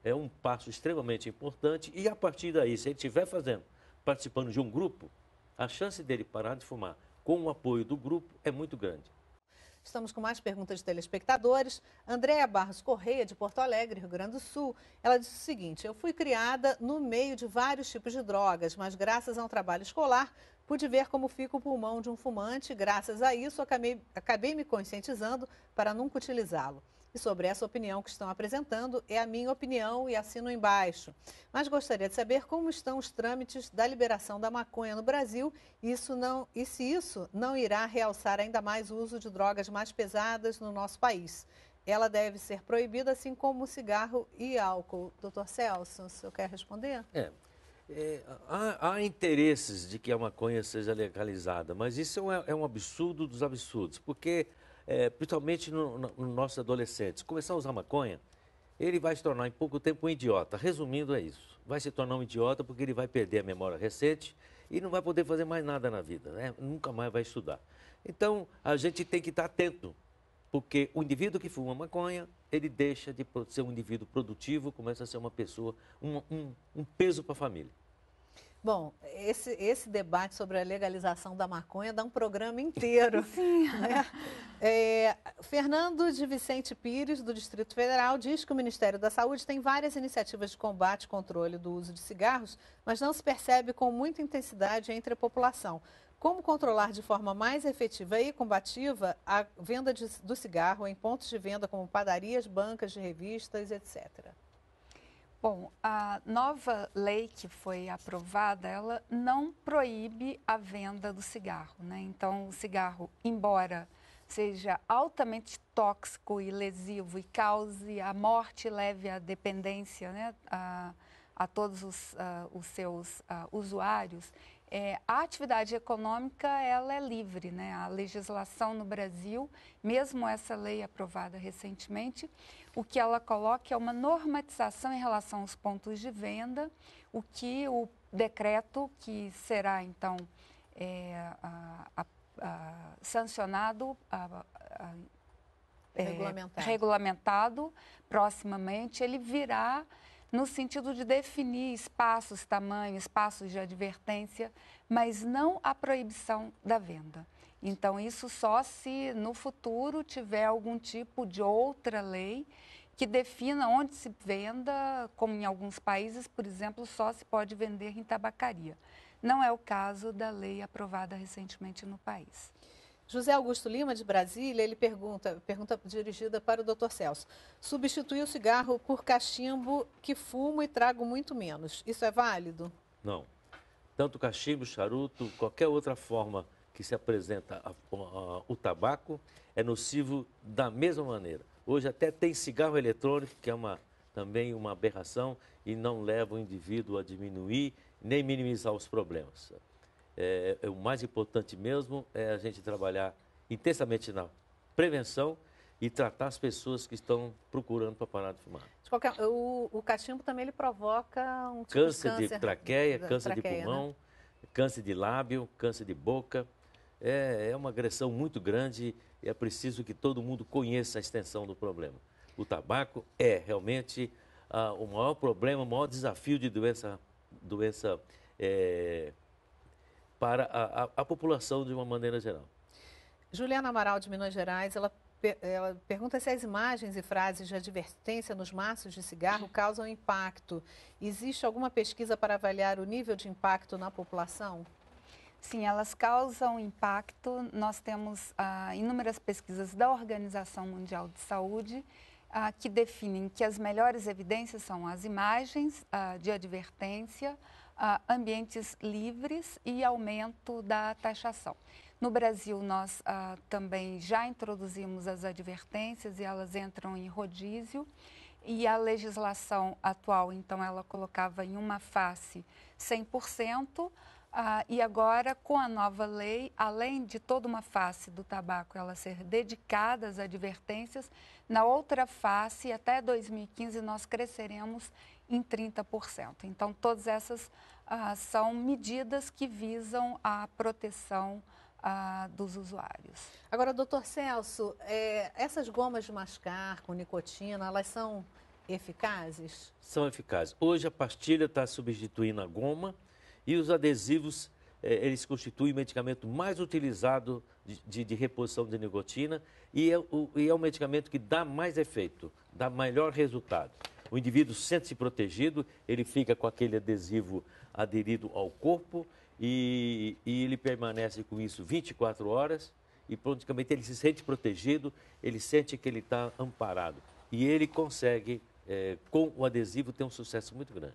é um passo extremamente importante e, a partir daí, se ele estiver fazendo, participando de um grupo, a chance dele parar de fumar com o apoio do grupo é muito grande. Estamos com mais perguntas de telespectadores. Andréa Barros Correia, de Porto Alegre, Rio Grande do Sul. Ela disse o seguinte: eu fui criada no meio de vários tipos de drogas, mas graças a um trabalho escolar, pude ver como fica o pulmão de um fumante. Graças a isso, acabei, acabei me conscientizando para nunca utilizá-lo. E sobre essa opinião que estão apresentando, é a minha opinião e assino embaixo. Mas gostaria de saber como estão os trâmites da liberação da maconha no Brasil isso não, e se isso não irá realçar ainda mais o uso de drogas mais pesadas no nosso país. Ela deve ser proibida, assim como o cigarro e álcool. doutor Celso, o senhor quer responder? É. É, há, há interesses de que a maconha seja legalizada, mas isso é um, é um absurdo dos absurdos, porque... É, principalmente nos no, no nossos adolescentes, começar a usar maconha, ele vai se tornar em pouco tempo um idiota. Resumindo, é isso. Vai se tornar um idiota porque ele vai perder a memória recente e não vai poder fazer mais nada na vida, né? Nunca mais vai estudar. Então, a gente tem que estar atento, porque o indivíduo que fuma maconha, ele deixa de ser um indivíduo produtivo, começa a ser uma pessoa, um, um, um peso para a família. Bom, esse, esse debate sobre a legalização da maconha dá um programa inteiro. Sim. Né? É, Fernando de Vicente Pires, do Distrito Federal, diz que o Ministério da Saúde tem várias iniciativas de combate e controle do uso de cigarros, mas não se percebe com muita intensidade entre a população. Como controlar de forma mais efetiva e combativa a venda de, do cigarro em pontos de venda como padarias, bancas de revistas, etcétera? Bom, a nova lei que foi aprovada, ela não proíbe a venda do cigarro, né? Então, o cigarro, embora seja altamente tóxico e lesivo e cause a morte, leve à dependência, né, a, a todos os, uh, os seus uh, usuários, é, a atividade econômica ela é livre, né? A legislação no Brasil, mesmo essa lei aprovada recentemente, o que ela coloca é uma normatização em relação aos pontos de venda, o que o decreto, que será, então, é, a, a, a, sancionado, a, a, é, regulamentado. regulamentado proximamente, ele virá no sentido de definir espaços, tamanhos, espaços de advertência, mas não a proibição da venda. Então, isso só se no futuro tiver algum tipo de outra lei que defina onde se venda, como em alguns países, por exemplo, só se pode vender em tabacaria. Não é o caso da lei aprovada recentemente no país. José Augusto Lima, de Brasília, ele pergunta, pergunta dirigida para o doutor Celso. Substituir o cigarro por cachimbo que fumo e trago muito menos. Isso é válido? Não. Tanto cachimbo, charuto, qualquer outra forma que se apresenta a, a, o tabaco é nocivo da mesma maneira. Hoje até tem cigarro eletrônico, que é uma, também uma aberração e não leva o indivíduo a diminuir nem minimizar os problemas. É, é, o mais importante mesmo é a gente trabalhar intensamente na prevenção e tratar as pessoas que estão procurando para parar de fumar. De qualquer, o, o cachimbo também ele provoca um tipo câncer de câncer de traqueia, da, câncer traqueia, de pulmão, né? Câncer de lábio, câncer de boca. É, é uma agressão muito grande e é preciso que todo mundo conheça a extensão do problema. O tabaco é realmente ah, o maior problema, o maior desafio de doença, doença é, para a, a, a população de uma maneira geral. Juliana Amaral, de Minas Gerais, ela, ela pergunta se as imagens e frases de advertência nos maços de cigarro causam impacto. Existe alguma pesquisa para avaliar o nível de impacto na população? Sim, elas causam impacto. Nós temos ah, inúmeras pesquisas da Organização Mundial de Saúde ah, que definem que as melhores evidências são as imagens ah, de advertência, ah, ambientes livres e aumento da taxação. No Brasil, nós ah, também já introduzimos as advertências e elas entram em rodízio. E a legislação atual, então, ela colocava em uma face cem por cento. Ah, e agora, com a nova lei, além de toda uma face do tabaco ela ser dedicada às advertências, na outra face, até dois mil e quinze, nós cresceremos em trinta por cento. Então, todas essas ah, são medidas que visam a proteção ah, dos usuários. Agora, doutor Celso, é, essas gomas de mascar com nicotina, elas são eficazes? São eficazes. Hoje a pastilha está substituindo a goma e os adesivos, eh, eles constituem o medicamento mais utilizado de, de, de reposição de nicotina e é, o, e é o medicamento que dá mais efeito, dá melhor resultado. O indivíduo sente-se protegido, ele fica com aquele adesivo aderido ao corpo e, e ele permanece com isso vinte e quatro horas e praticamente ele se sente protegido, ele sente que ele está amparado e ele consegue, é, com o adesivo, ter um sucesso muito grande.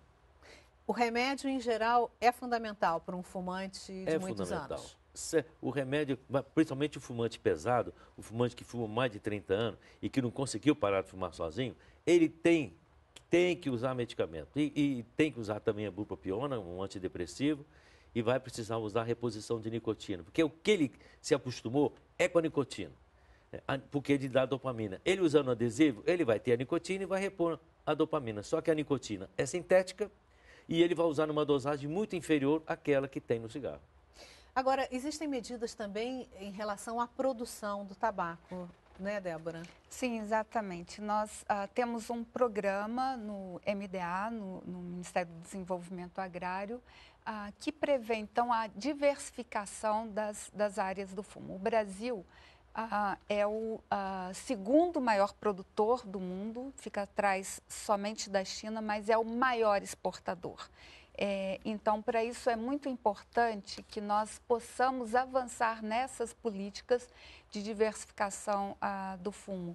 O remédio, em geral, é fundamental para um fumante de é muitos fundamental. anos? O remédio, principalmente o fumante pesado, o fumante que fuma mais de trinta anos e que não conseguiu parar de fumar sozinho, ele tem, tem que usar medicamento. E, e tem que usar também a bupropiona, um antidepressivo, e vai precisar usar reposição de nicotina. Porque o que ele se acostumou é com a nicotina. Porque ele dá dopamina. Ele usando o adesivo, ele vai ter a nicotina e vai repor a dopamina. Só que a nicotina é sintética e ele vai usar numa dosagem muito inferior àquela que tem no cigarro. Agora, existem medidas também em relação à produção do tabaco, né, Débora? Sim, exatamente. Nós uh, temos um programa no M D A, no, no Ministério do Desenvolvimento Agrário, uh, que prevê, então, a diversificação das, das áreas do fumo. O Brasil uh, é o uh, segundo maior produtor do mundo, fica atrás somente da China, mas é o maior exportador. É, então, para isso é muito importante que nós possamos avançar nessas políticas de diversificação ah, do fumo.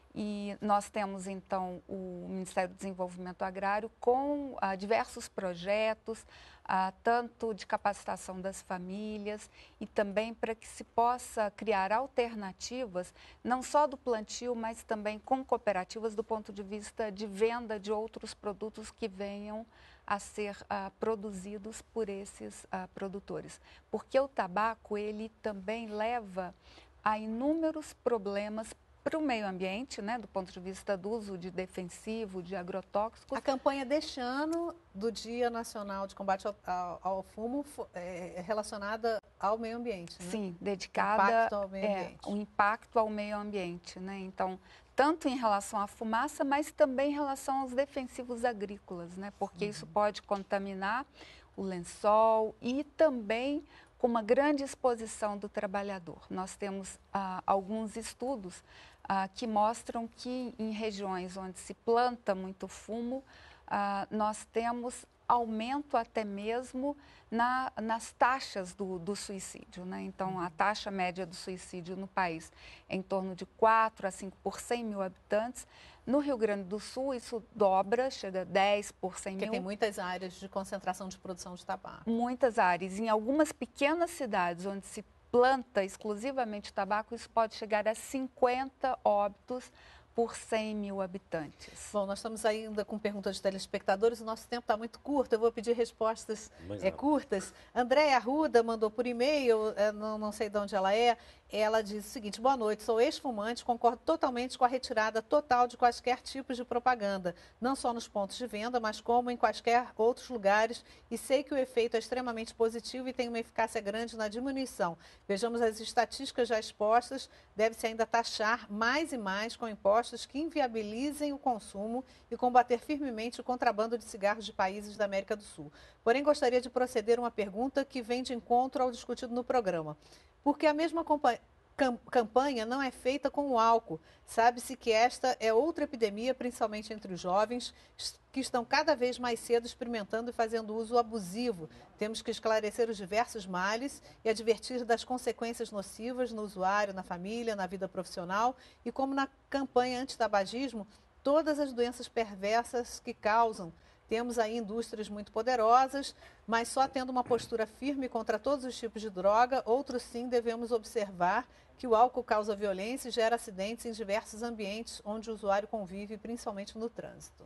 E nós temos, então, o Ministério do Desenvolvimento Agrário com ah, diversos projetos, ah, tanto de capacitação das famílias e também para que se possa criar alternativas, não só do plantio, mas também com cooperativas do ponto de vista de venda de outros produtos que venham a ser uh, produzidos por esses uh, produtores. Porque o tabaco, ele também leva a inúmeros problemas para o meio ambiente, né, do ponto de vista do uso de defensivo, de agrotóxicos. A campanha deste ano do Dia Nacional de Combate ao, ao, ao Fumo é relacionada ao meio ambiente, né? Sim, dedicada impacto ao meio é, ambiente. o impacto ao meio ambiente, né? Então, tanto em relação à fumaça, mas também em relação aos defensivos agrícolas, né? Porque uhum. isso pode contaminar o lençol e também com uma grande exposição do trabalhador. Nós temos ah, alguns estudos ah, que mostram que em regiões onde se planta muito fumo, ah, nós temos aumento até mesmo na, nas taxas do, do suicídio, né? Então, a taxa média do suicídio no país é em torno de quatro a cinco por cem mil habitantes. No Rio Grande do Sul, isso dobra, chega a dez por cem mil. Porque tem muitas áreas de concentração de produção de tabaco. Muitas áreas. Em algumas pequenas cidades onde se planta exclusivamente tabaco, isso pode chegar a cinquenta óbitos por cem mil habitantes. Bom, nós estamos ainda com perguntas de telespectadores, o nosso tempo está muito curto, eu vou pedir respostas é, curtas. Andréia Arruda mandou por e-mail, é, não, não sei de onde ela é, ela diz o seguinte: boa noite, sou ex-fumante, concordo totalmente com a retirada total de quaisquer tipos de propaganda, não só nos pontos de venda, mas como em quaisquer outros lugares, e sei que o efeito é extremamente positivo e tem uma eficácia grande na diminuição. Vejamos as estatísticas já expostas, deve-se ainda taxar mais e mais com impostos que inviabilizem o consumo e combater firmemente o contrabando de cigarros de países da América do Sul. Porém, gostaria de proceder uma pergunta que vem de encontro ao discutido no programa. Porque a mesma campanha não é feita com o álcool. Sabe-se que esta é outra epidemia, principalmente entre os jovens, que estão cada vez mais cedo experimentando e fazendo uso abusivo. Temos que esclarecer os diversos males e advertir das consequências nocivas no usuário, na família, na vida profissional e, como na campanha antitabagismo, todas as doenças perversas que causam. Temos aí indústrias muito poderosas, mas só tendo uma postura firme contra todos os tipos de droga, outros sim devemos observar que o álcool causa violência e gera acidentes em diversos ambientes onde o usuário convive, principalmente no trânsito.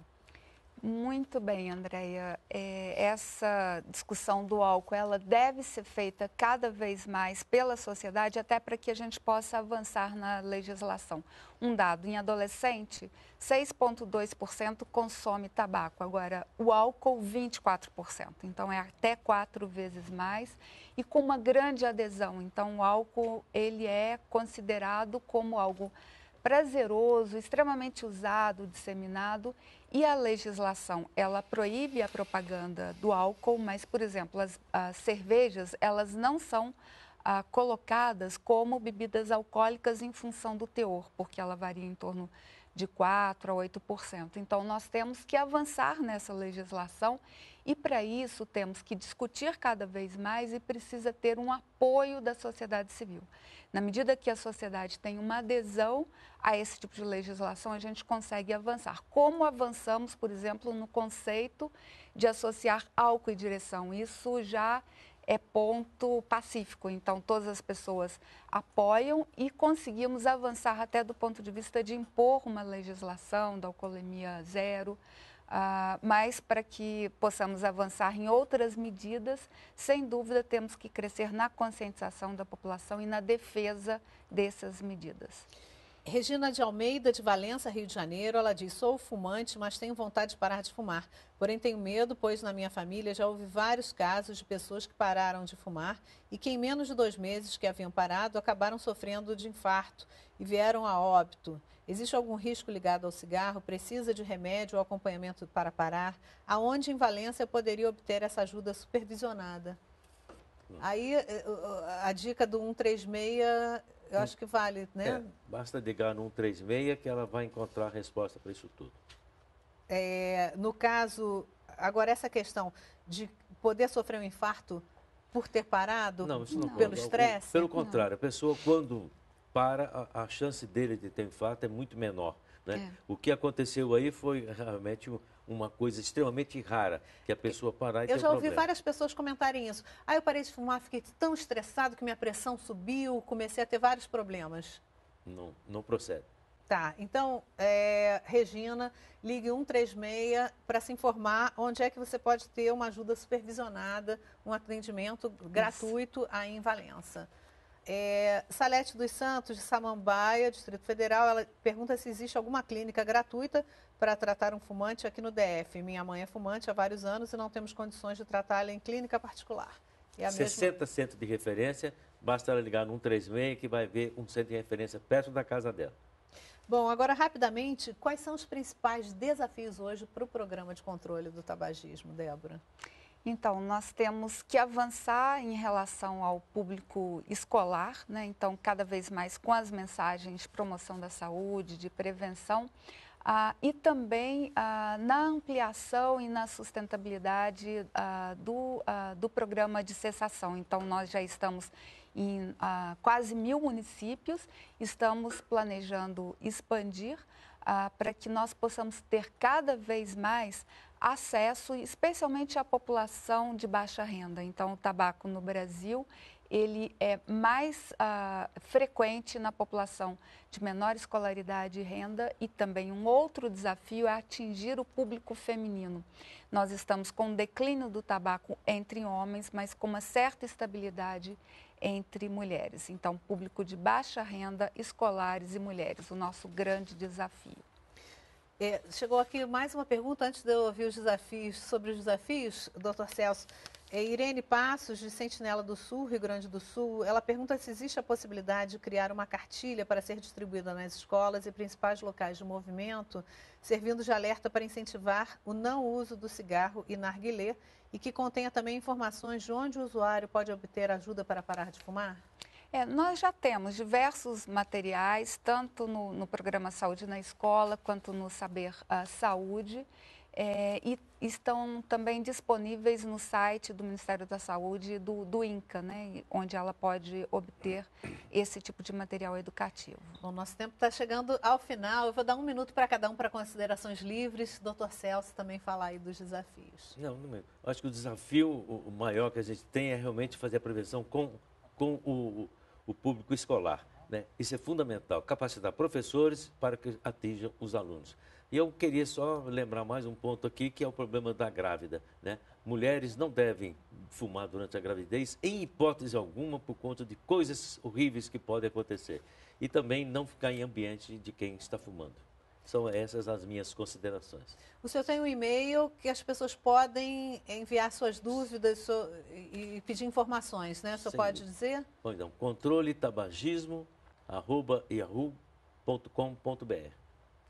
Muito bem, Andréia. É, essa discussão do álcool, ela deve ser feita cada vez mais pela sociedade, até para que a gente possa avançar na legislação. Um dado, em adolescente, seis vírgula dois por cento consome tabaco, agora o álcool, vinte e quatro por cento. Então, é até quatro vezes mais e com uma grande adesão. Então, o álcool, ele é considerado como algo prazeroso, extremamente usado, disseminado e a legislação, ela proíbe a propaganda do álcool, mas, por exemplo, as, as cervejas, elas não são ah, colocadas como bebidas alcoólicas em função do teor, porque ela varia em torno de quatro por cento a oito por cento. Então, nós temos que avançar nessa legislação e, para isso, temos que discutir cada vez mais e precisa ter um apoio da sociedade civil. Na medida que a sociedade tem uma adesão a esse tipo de legislação, a gente consegue avançar. Como avançamos, por exemplo, no conceito de associar álcool e direção? Isso já é ponto pacífico, então todas as pessoas apoiam e conseguimos avançar até do ponto de vista de impor uma legislação da alcoolemia zero, uh, mas para que possamos avançar em outras medidas, sem dúvida temos que crescer na conscientização da população e na defesa dessas medidas. Regina de Almeida, de Valença, Rio de Janeiro, ela diz: sou fumante, mas tenho vontade de parar de fumar. Porém, tenho medo, pois na minha família já houve vários casos de pessoas que pararam de fumar e que em menos de dois meses que haviam parado acabaram sofrendo de infarto e vieram a óbito. Existe algum risco ligado ao cigarro? Precisa de remédio ou acompanhamento para parar? Aonde em Valença eu poderia obter essa ajuda supervisionada? Aí, a dica do cento e trinta e seis... eu acho que vale, né? É, basta ligar no cento e trinta e seis que ela vai encontrar a resposta para isso tudo. É, no caso, agora essa questão de poder sofrer um infarto por ter parado, não, isso não pelo estresse? Pelo contrário, não. A pessoa quando para, a, a chance dele de ter infarto é muito menor. Né? É. O que aconteceu aí foi realmente uma coisa extremamente rara, que a pessoa parar e ter um Eu já ouvi problema. várias pessoas comentarem isso. Ah, eu parei de fumar, fiquei tão estressado que minha pressão subiu, comecei a ter vários problemas. Não, não procede. Tá, então, é, Regina, ligue cento e trinta e seis para se informar onde é que você pode ter uma ajuda supervisionada, um atendimento gratuito isso. Aí em Valença. É, Salete dos Santos, de Samambaia, Distrito Federal, ela pergunta se existe alguma clínica gratuita para tratar um fumante aqui no D F. Minha mãe é fumante há vários anos e não temos condições de tratá-la em clínica particular. E a sessenta mesma... centros de referência, basta ela ligar no cento e trinta e seis que vai ver um centro de referência perto da casa dela. Bom, agora rapidamente, quais são os principais desafios hoje para o programa de controle do tabagismo, Débora? Então, nós temos que avançar em relação ao público escolar, né? Então, cada vez mais com as mensagens de promoção da saúde, de prevenção, ah, e também ah, na ampliação e na sustentabilidade ah, do, ah, do programa de cessação. Então, nós já estamos em ah, quase mil municípios, estamos planejando expandir ah, para que nós possamos ter cada vez mais acesso, especialmente à população de baixa renda. Então, o tabaco no Brasil, ele é mais ah, frequente na população de menor escolaridade e renda, e também um outro desafio é atingir o público feminino. Nós estamos com um declínio do tabaco entre homens, mas com uma certa estabilidade entre mulheres. Então, público de baixa renda, escolares e mulheres, o nosso grande desafio. É, chegou aqui mais uma pergunta, antes de eu ouvir os desafios, sobre os desafios, doutor Celso. É, Irene Passos, de Sentinela do Sul, Rio Grande do Sul, ela pergunta se existe a possibilidade de criar uma cartilha para ser distribuída nas escolas e principais locais de movimento, servindo de alerta para incentivar o não uso do cigarro e narguilé, e que contenha também informações de onde o usuário pode obter ajuda para parar de fumar? É, nós já temos diversos materiais, tanto no, no programa Saúde na Escola, quanto no Saber uh, Saúde, é, e estão também disponíveis no site do Ministério da Saúde, do, do INCA, né, onde ela pode obter esse tipo de material educativo. Bom, nosso tempo está chegando ao final. Eu vou dar um minuto para cada um para considerações livres. doutor Celso também falar aí dos desafios. Não, não, acho que o desafio o maior que a gente tem é realmente fazer a prevenção com, com o... o público escolar, né? Isso é fundamental, capacitar professores para que atinjam os alunos. E eu queria só lembrar mais um ponto aqui, que é o problema da grávida, né? Mulheres não devem fumar durante a gravidez, em hipótese alguma, por conta de coisas horríveis que podem acontecer. E também não ficar em ambiente de quem está fumando. São essas as minhas considerações. O senhor tem um e-mail que as pessoas podem enviar suas dúvidas e pedir informações, né? O senhor Sim. pode dizer? Bom, então, controle tabagismo arroba yahoo ponto com ponto br.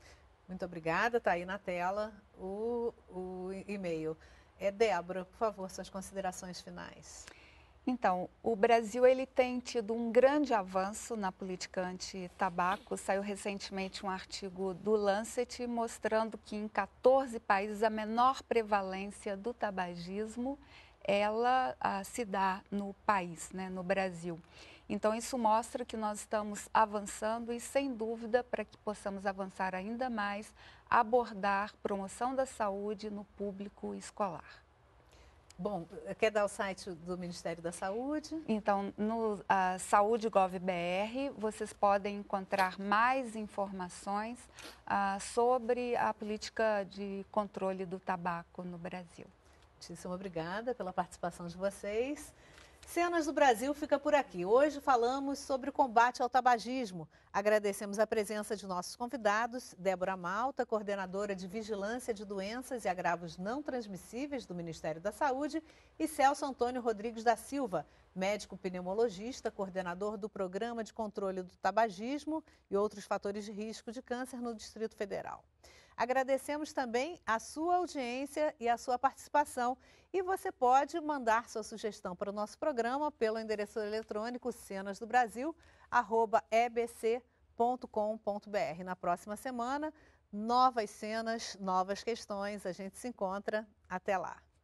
Muito obrigada, está aí na tela o, o e-mail. É, Débora, por favor, suas considerações finais. Então, o Brasil ele tem tido um grande avanço na política anti-tabaco. Saiu recentemente um artigo do Lancet mostrando que em quatorze países a menor prevalência do tabagismo ela ah, se dá no país, né, no Brasil. Então, isso mostra que nós estamos avançando e, sem dúvida, para que possamos avançar ainda mais, abordar promoção da saúde no público escolar. Bom, quer dar o site do Ministério da Saúde? Então, no uh, saúde ponto gov ponto br, vocês podem encontrar mais informações uh, sobre a política de controle do tabaco no Brasil. Muitíssimo obrigada pela participação de vocês. Cenas do Brasil fica por aqui. Hoje falamos sobre o combate ao tabagismo. Agradecemos a presença de nossos convidados, Débora Malta, coordenadora de Vigilância de Doenças e Agravos Não Transmissíveis do Ministério da Saúde, e Celso Antônio Rodrigues da Silva, médico pneumologista, coordenador do Programa de Controle do Tabagismo e outros fatores de risco de câncer no Distrito Federal. Agradecemos também a sua audiência e a sua participação. E você pode mandar sua sugestão para o nosso programa pelo endereço eletrônico cenasdobrasil arroba e b c ponto com ponto b r. Na próxima semana, novas cenas, novas questões. A gente se encontra. Até lá.